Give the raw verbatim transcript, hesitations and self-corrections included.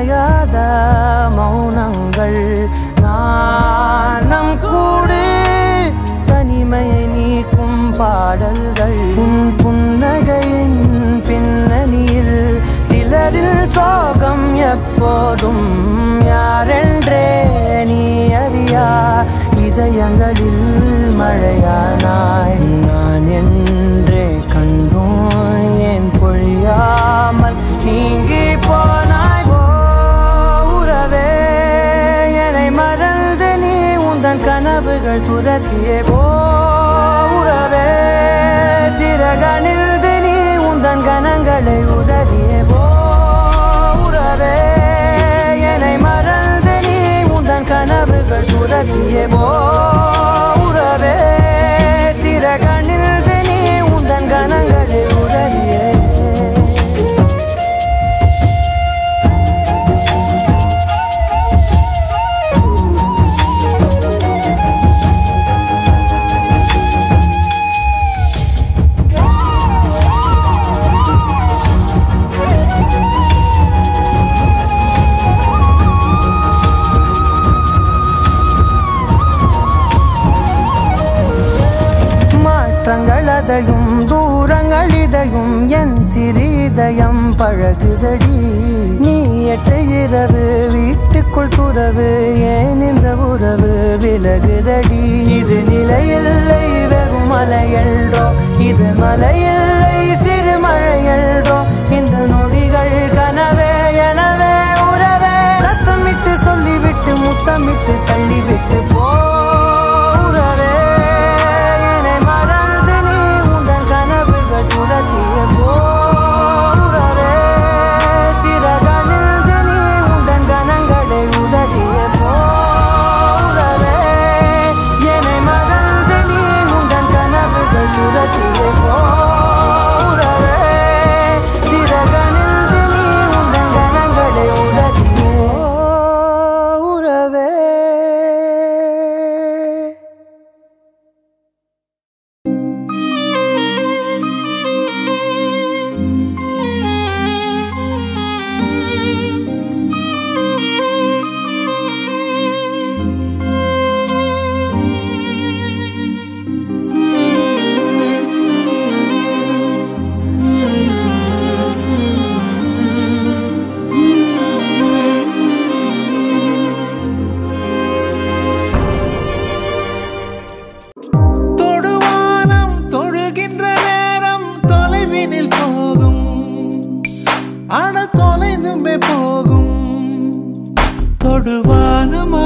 நனையாத மௌனங்கள் நாணம் கூடு தனிமையை நீக்கும் பாடல்கள் உன் புன்னகையின் பின்னணியில் சிலரில் சோகம் எப்போதும் யாரென்றே நீ அறியா இதயங்களில் மழையானாய் நான் என்றே கண்டோம் ஏன் பொழியாமல் நீங்கி போனாய் ஓ உறவே என்னை மறந்து நீ உந்தன் கனவுகள் துரத்தியே போ உறவே சிறகணிந்து நீ உந்தன் கனங்களை உதறியே போ உறவே என்னை மறந்து நீ உந்தன் கனவுகள் துரத்தியே போ உறவே சிறகணிந்து நீ உந்தன் கனங்களை உதறியே மாற்றங்களதையும் தூரங்களிதையும் என் சிறிதயம் பழகுதடி நீ எற்ற இரவு வீட்டுக்குள் துறவு ஏன் இந்த உறவு விலகுதடி இது நிலையில்லை வெறும் மலையல்றோ இது மலையில்லை சிறு மழையல்றோ இந்த நொடிகள் கனவே எனவே உறவே சத்தமிட்டு சொல்லிவிட்டு முத்தமிட்டு தள்ளிவிட்டு போ உறவே என்னை மறந்து நீ உந்தன் கனவுகள் துரத்திய போ உறவே சிறகணிந்து நீ உந்தன் கனங்களை உதறிய போ உறவே என்னை மறந்து நீ உந்தன் கனவுகள் துரத்திய போ உறவே சிறகணிந்து நீ உந்தன் கனங்களை உதறிய உறவே. தொடுவானம் தொழுகின்ற நேரம் தொலைவினில் போகும் ஆன தொலைந்துமே போகும் தொடுவானம்